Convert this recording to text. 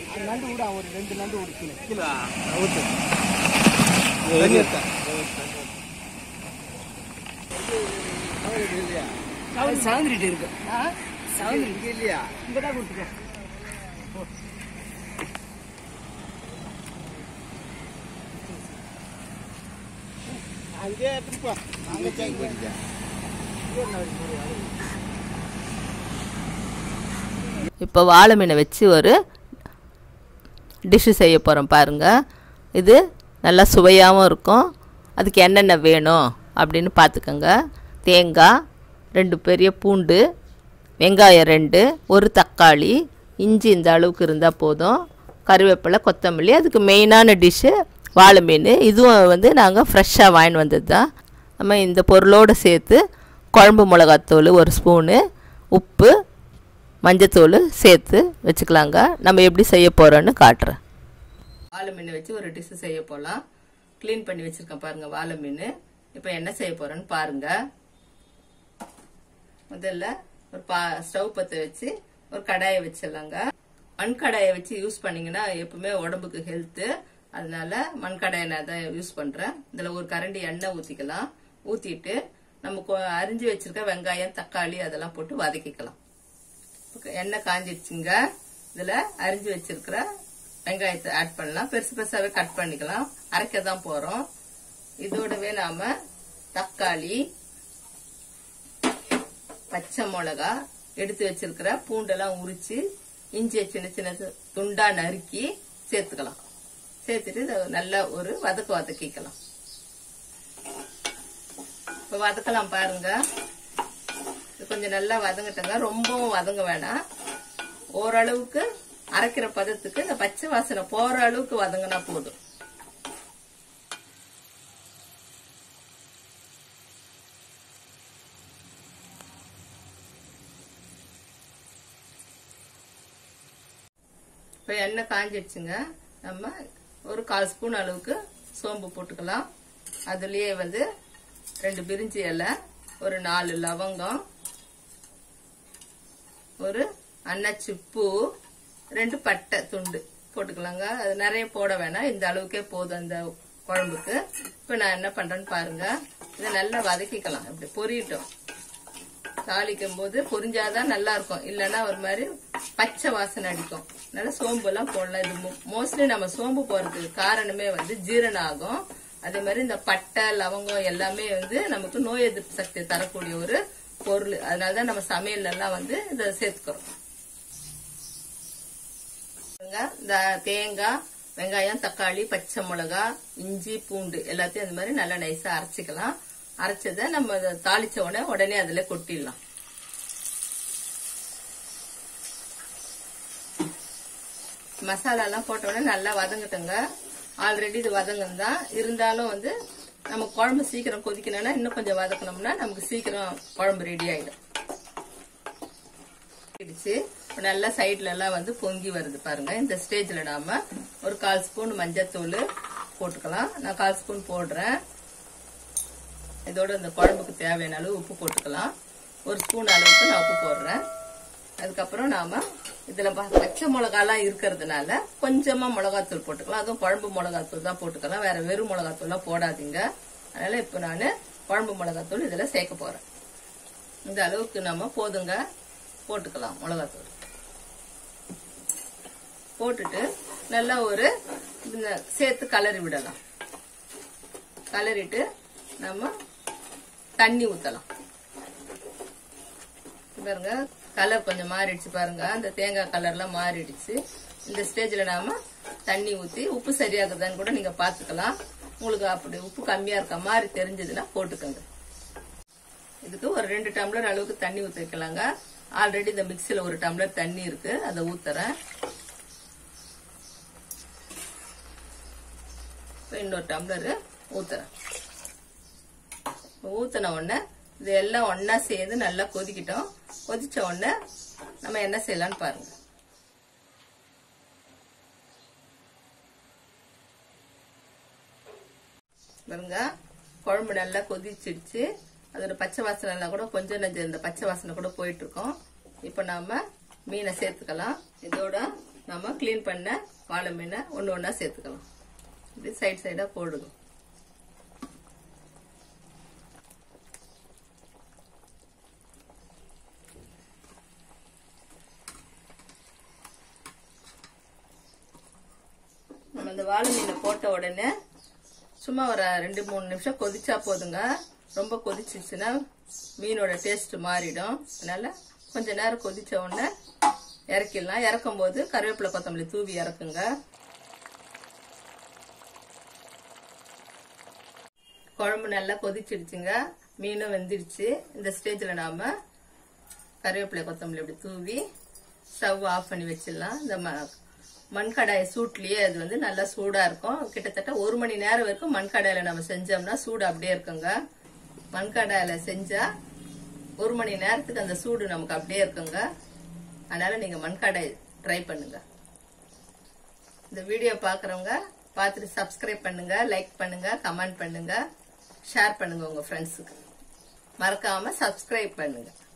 நண்டு விட ஒரு 2 நண்டு விடு கீழே ஊத்து சவுந்திட்டு இருக்கு சவுந்திட்டு இங்க இல்லையா இங்கதான் கொடுத்துக்கோ அங்கே எடுத்துப்பா அங்கே சேக் பண்ணிக்க இப்போ வாழை மீனை வச்சு ஒரு டிஷ்ஷு செய்ய போகிறோம் பாருங்கள். இது நல்லா சுவையாகவும் இருக்கும். அதுக்கு என்னென்ன வேணும் அப்படின்னு பார்த்துக்கோங்க. தேங்காய், 2 பெரிய பூண்டு, வெங்காயம் 2, ஒரு தக்காளி, இஞ்சி இந்த அளவுக்கு இருந்தால் போதும், கருவேப்பிலை, கொத்தமல்லி. அதுக்கு மெயினான டிஷ்ஷு வாழை மீன். இதுவும் வந்து நாங்கள் ஃப்ரெஷ்ஷாக வாங்கிட்டு வந்தது தான். நம்ம இந்த பொருளோடு சேர்த்து குழம்பு மிளகாத்தூள் 1 ஸ்பூனு, உப்பு, மஞ்சத்தூள் சேர்த்து வச்சுக்கலாங்க. நம்ம எப்படி செய்ய போகிறோன்னு காட்டுறேன். வாழை மீன் வச்சு ஒரு டிஷ்ஷு செய்ய போகலாம். க்ளீன் பண்ணி வச்சுருக்கேன் பாருங்கள் வாழை மீன். இப்போ என்ன செய்ய போகிறேன்னு பாருங்கள். முதல்ல ஒரு ஸ்டவ் பற்ற வச்சு ஒரு கடாயை வச்சிடலாங்க. மண் கடாயை வச்சு யூஸ் பண்ணிங்கன்னா எப்பவுமே உடம்புக்கு ஹெல்த்து. அதனால மண் கடாயை நான் தான் யூஸ் பண்ணுறேன். இதில் ஒரு கரண்டி எண்ணெய் ஊற்றிக்கலாம். ஊற்றிட்டு நம்ம அரிஞ்சு வச்சிருக்க வெங்காயம், தக்காளி அதெல்லாம் போட்டு வதக்கிக்கலாம். எண்ணெய் காஞ்சிடுச்சுங்க. இதில் அரிஞ்சு வச்சிருக்கிற வெங்காயத்தை ஆட் பண்ணலாம். பெருசு பெருசாகவே கட் பண்ணிக்கலாம். அரைக்க தான் போகிறோம். இதோடவே நாம தக்காளி, பச்சை மிளகா, எடுத்து வச்சிருக்கிற பூண்டெல்லாம் உரிச்சு இஞ்சியை சின்ன சின்ன துண்டா நறுக்கி சேர்த்துக்கலாம். சேர்த்துட்டு நல்லா ஒரு வதக்கிக்கலாம். இப்போ வதக்கலாம் பாருங்க. கொஞ்சம் நல்லா வதங்கட்டுங்க. ரொம்பவும் வதங்க வேணாம். ஓரளவுக்கு அரைக்கிற பதத்துக்கு இந்த பச்சை வாசனை போற அளவுக்கு வதங்கினா போதும். இப்போ எண்ணெய் காஞ்சிடுச்சுங்க. நம்ம ஒரு 1/4 ஸ்பூன் அளவுக்கு சோம்பு போட்டுக்கலாம். அதுலயே வந்து 2 பிரிஞ்சி இலை, ஒரு 4 லவங்கம், ஒரு அன்னாச்சி பூ, 2 பட்டை துண்டு போட்டுக்கலாங்க. அது நிறைய போட வேணாம். இந்த அளவுக்கே போதும் அந்த குழம்புக்கு. இப்ப நான் என்ன பண்றேன்னு பாருங்க. இதை நல்லா வதக்கிக்கலாம். இப்படி பொரியட்டும். தாளிக்கும் போது பொரிஞ்சாதான் நல்லா இருக்கும். இல்லைன்னா ஒரு மாதிரி பச்சை வாசனை அடிக்கும். அதனால சோம்பு எல்லாம் போடலாம். இது மோஸ்ட்லி நம்ம சோம்பு போறதுக்கு காரணமே வந்து ஜீரணம் ஆகும். அதே மாதிரி இந்த பட்டை, லவங்கம் எல்லாமே வந்து நமக்கு நோய் எதிர்ப்பு சக்தியை தரக்கூடிய ஒரு பொருள். அதனாலதான் நம்ம சமையல் எல்லாம் வந்து இதை சேர்த்துக்கிறோம். இந்த தேங்காய், வெங்காயம், தக்காளி, பச்சை மிளகா, இஞ்சி, பூண்டு எல்லாத்தையும் இந்த மாதிரி நல்லா நைஸா அரைச்சிக்கலாம். அரைச்சதை நம்ம தாளிச்ச உடனே அதுல கொட்டிடலாம். மசாலா எல்லாம் போட்ட உடனே நல்லா வதங்கட்டுங்க. ஆல்ரெடி இது வதங்கந்தான். இருந்தாலும் வந்து நம்ம குழம்பு சீக்கிரம் கொதிக்கணும்னா இன்னும் கொஞ்சம் வதக்கணும்னா நமக்கு சீக்கிரம் குழம்பு ரெடி ஆயிடும். நல்லா சைட்ல எல்லாம் வந்து பொங்கி வருது பாருங்க. இந்த ஸ்டேஜ்ல நாம ஒரு 1/4 ஸ்பூன் மஞ்சத்தூள் போட்டுக்கலாம். நான் 1/4 ஸ்பூன் போடுறேன். இதோட இந்த குழம்புக்கு தேவையான அளவு உப்பு போட்டுக்கலாம். 1 ஸ்பூன் அளவுக்கு நான் உப்பு போடுறேன். அதுக்கப்புறம் நாம இதுல பச்சை மிளகாலாம் இருக்கிறதுனால கொஞ்சமா மிளகாத்தூள் போட்டுக்கலாம். அதுவும் குழம்பு மிளகாத்தூள் தான் போட்டுக்கலாம். வேற வெறும் மிளகாத்தூள்லாம் போடாதீங்க. அதனால இப்ப நான் குழம்பு மிளகாத்தூள் இதுல சேர்க்க போறேன். இந்த அளவுக்கு நம்ம போதுங்க போட்டுக்கலாம். மிளகாத்தூள் போட்டுட்டு நல்லா ஒரு சேர்த்து கலரி விடலாம். கலரிட்டு நம்ம தண்ணி ஊத்தலாம். பாருங்க கலர் கொஞ்சம் மாறிடுச்சு பாருங்க. அந்த தேங்காய் கலர்லாம் மாறிடுச்சு. இந்த ஸ்டேஜ்ல நாம தண்ணி ஊத்தி உப்பு சரியாகுதான்னு கூட நீங்க பாத்துக்கலாம். உங்களுக்கு அப்படி உப்பு கம்மியா இருக்க மாதிரி தெரிஞ்சதுன்னா போட்டுக்கோங்க. இதுக்கு ஒரு 2 டம்ளர் அளவுக்கு தண்ணி ஊத்தி வைக்கலாங்க. ஆல்ரெடி இந்த மிக்சில 1 டம்ளர் தண்ணி இருக்கு. அதை ஊத்துறேன். இன்னொரு டம்ளர் ஊத்துறேன். ஊத்தின உடனே இது எல்லாம் ஒன்னா சேர்ந்து நல்லா கொதிக்கிட்டோம். கொதிச்ச உடனே நம்ம என்ன செய்யலாம்னு பாருங்க. பாருங்க குழம்பு நல்லா கொதிச்சிடுச்சு. அதோட பச்சை வாசனை எல்லாம் கூட கொஞ்சம் நஞ்சம் இந்த பச்சை வாசனை கூட போயிட்டு இருக்கோம். இப்ப நாம மீனை சேர்த்துக்கலாம். இதோட நம்ம கிளீன் பண்ண வாழை மீனை ஒன்று ஒன்றா சேர்த்துக்கலாம். இப்படி சைடு சைடா போடுங்க. நம்ம இந்த வாழை மீனை போட்ட உடனே சும்மா ஒரு 2-3 நிமிஷம் கொதிச்சா போதுங்க. ரொம்ப கொதிச்சிச்சுன்னா மீனோட டேஸ்ட் மாறிடும். அதனால கொஞ்ச நேரம் கொதிச்ச உடனே இறக்கிடலாம். இறக்கும் போது கருவேப்பிலை கொத்தமல்லி தூவி இறக்குங்க. குழம்பு நல்லா கொதிச்சிடுச்சுங்க. மீனும் வெந்துடுச்சு. இந்த ஸ்டேஜ்ல நாம கருவேப்பிலை கொத்தமல்லி இப்படி தூவி ஸ்டவ் ஆஃப் பண்ணி வச்சிடலாம். இந்த மண்கடாய் சூட்லயே அது நல்லா சூடா இருக்கும். கிட்டத்தட்ட 1 மணி நேரம் வரைக்கும் மண்கடாயில நம்ம செஞ்சோம்னா சூடு அப்படியே இருக்குங்க. மண்கடாயில செஞ்சா 1 மணி நேரத்துக்கு அந்த சூடு நமக்கு அப்படியே இருக்குங்க. அதனால நீங்க மண்கடாய் ட்ரை பண்ணுங்க. இந்த வீடியோ பாக்குறவங்க பார்த்துட்டு சப்ஸ்கிரைப் பண்ணுங்க, லைக் பண்ணுங்க, கமெண்ட் பண்ணுங்க, ஷேர் பண்ணுங்க உங்க ஃப்ரெண்ட்ஸுக்கு. மறக்காம சப்ஸ்கிரைப் பண்ணுங்க.